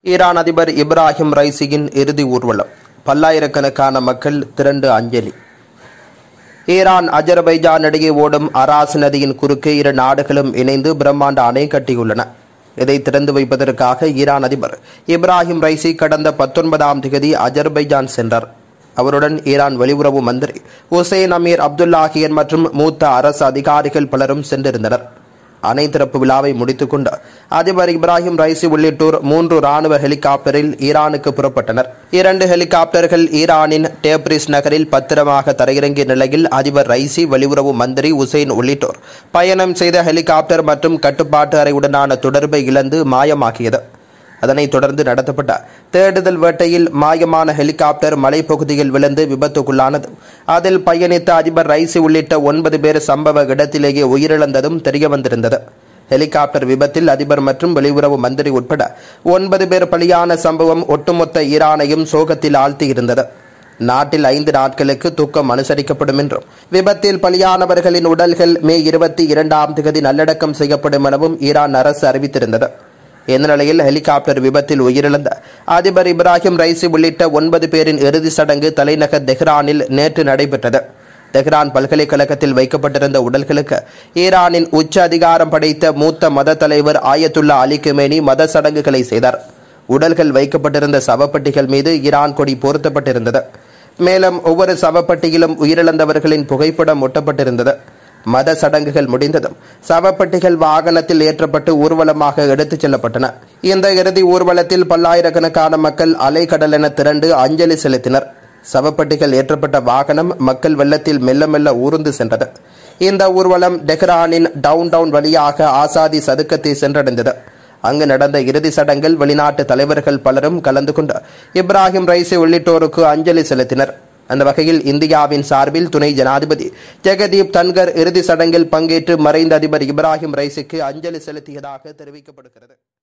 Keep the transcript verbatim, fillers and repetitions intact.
Iran அதிபர் இப்ராஹிம் ரைசியின் இறுதி ஊர்வலம். பல்லாயிரக்கணக்கான மக்கள் திரண்டு அஞ்சலி. ஈரான் அஜர்பைஜான் இடையே ஓடும் அராஸ் நதியின் குறுக்கே இரு நாடுகளும் இணைந்து பிரம்மாண்ட அணை கட்டியுள்ளன. இதை திறந்து வைப்பதற்காக ஈரான் அதிபர் இப்ராஹிம் ரைசி கடந்த பத்தொன்பதாம் தேதி அஜர்பைஜான் சென்றார். அவருடன் ஈரான் வெளியுறவு மந்திரி ஹுசைன் அமீர் அப்துல்லாஹியன் மற்றும் மூத்த அரசு அதிகாரிகள் பலரும் சென்றிருந்தனர். அணை திறப்பு விழாவை முடித்துக் கொண்டு அதிபர் இப்ராஹிம் ரைசி உள்ளிட்டோர் மூன்று ராணுவ ஹெலிகாப்டரில் ஈரானுக்கு புறப்பட்டனர். இரண்டு ஹெலிகாப்டர்கள் ஈரானின் டேப்ரிஸ் நகரில் பத்திரமாக தரையிறங்கிய நிலையில் அதிபர் ரைசி, வெளியுறவு மந்திரி ஹுசைன் உள்ளிட்டோர் பயணம் செய்த ஹெலிகாப்டர் மற்றும் கட்டுப்பாட்டு அறையுடனான தொடர்பை இழந்து மாயமாகியது. அதனைத் தொடர்ந்து நடத்தப்பட்ட தேடுதல் வேட்டையில் மாயமான ஹெலிகாப்டர் மலைப்பகுதியில் விழுந்து விபத்துக்குள்ளானது. அதில் பயணித்த அதிபர் ரைசி உள்ளிட்ட ஒன்பது பேர் சம்பவ இடத்திலேயே உயிரிழந்ததும் தெரியவந்திருந்தது. ஹெலிகாப்டர் விபத்தில் அதிபர் மற்றும் வெளியுறவு மந்திரி உட்பட ஒன்பது பேர் பலியான சம்பவம் ஒட்டுமொத்த ஈரானையும் சோகத்தில் ஆழ்த்தியிருந்தது. நாட்டில் ஐந்து நாட்களுக்கு துக்கம் அனுசரிக்கப்படும் என்றும் விபத்தில் பலியானவர்களின் உடல்கள் மே இருபத்தி இரண்டாம் தேதி நல்லடக்கம் செய்யப்படும் எனவும் ஈரான் அரசு அறிவித்திருந்தது. இந்த நிலையில் ஹெலிகாப்டர் விபத்தில் உயிரிழந்த அதிபர் இப்ராஹிம் ரைசி உள்ளிட்ட ஒன்பது பேரின் இறுதி சடங்கு தலைநகர் தெஹ்ரானில் நேற்று நடைபெற்றது. தெஹ்ரான் பல்கலைக்கழகத்தில் வைக்கப்பட்டிருந்த உடல்களுக்கு ஈரானின் உச்ச அதிகாரம் படைத்த மூத்த மத தலைவர் ஆயத்துல்லா அலி கமேனி மத சடங்குகளை செய்தார். உடல்கள் வைக்கப்பட்டிருந்த சவப்பட்டிகள் மீது ஈரான் கொடி பொருத்தப்பட்டிருந்தது. மேலும் ஒவ்வொரு சவப்பட்டியிலும் உயிரிழந்தவர்களின் புகைப்படம் ஒட்டப்பட்டிருந்தது. மத சடங்குகள் முடிந்ததும் சவப்பட்டிகள் வாகனத்தில் ஏற்றப்பட்டு ஊர்வலமாக எடுத்துச் செல்லப்பட்டன. இந்த இறுதி ஊர்வலத்தில் பல்லாயிரக்கணக்கான மக்கள் அலைக்கடல் என திரண்டு அஞ்சலி செலுத்தினர். சவப்பட்டிகள் ஏற்றப்பட்ட வாகனம் மக்கள் வெள்ளத்தில் மெல்ல மெல்ல ஊர்ந்து சென்றது. இந்த ஊர்வலம் டெஹ்ரானின் டவுன் டவுன் வழியாக ஆசாதி சதுக்கத்தை சென்றடைந்தது. அங்கு நடந்த இறுதி சடங்கில் வெளிநாட்டு தலைவர்கள் பலரும் கலந்து கொண்டு இப்ராஹிம் ரைசி உள்ளிட்டோருக்கு அஞ்சலி செலுத்தினர். அந்த வகையில் இந்தியாவின் சார்பில் துணை ஜனாதிபதி ஜெகதீப் தன்கர் இறுதி சடங்கில் பங்கேற்று மறைந்த அதிபர் இப்ராஹிம் ரைசிக்கு அஞ்சலி செலுத்தியதாக தெரிவிக்கப்படுகிறது.